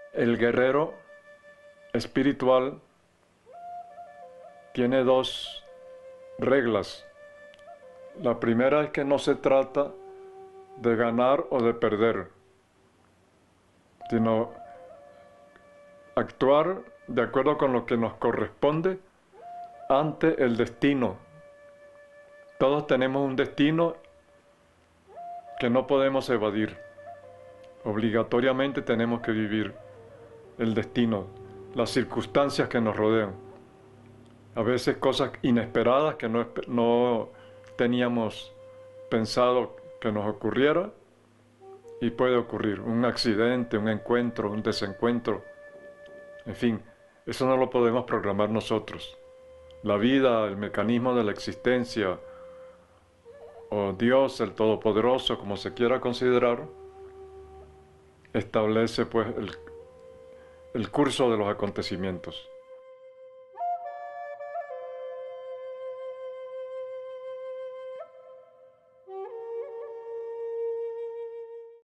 El guerrero espiritual tiene dos reglas. La primera es que no se trata de ganar o de perder, sino actuar de acuerdo con lo que nos corresponde ante el destino. Todos tenemos un destino que no podemos evadir. Obligatoriamente tenemos que vivir el destino, las circunstancias que nos rodean. A veces cosas inesperadas que no teníamos pensado que nos ocurriera, y puede ocurrir un accidente, un encuentro, un desencuentro. En fin, eso no lo podemos programar nosotros. La vida, el mecanismo de la existencia, o Dios, el Todopoderoso, como se quiera considerar, establece pues el curso de los acontecimientos.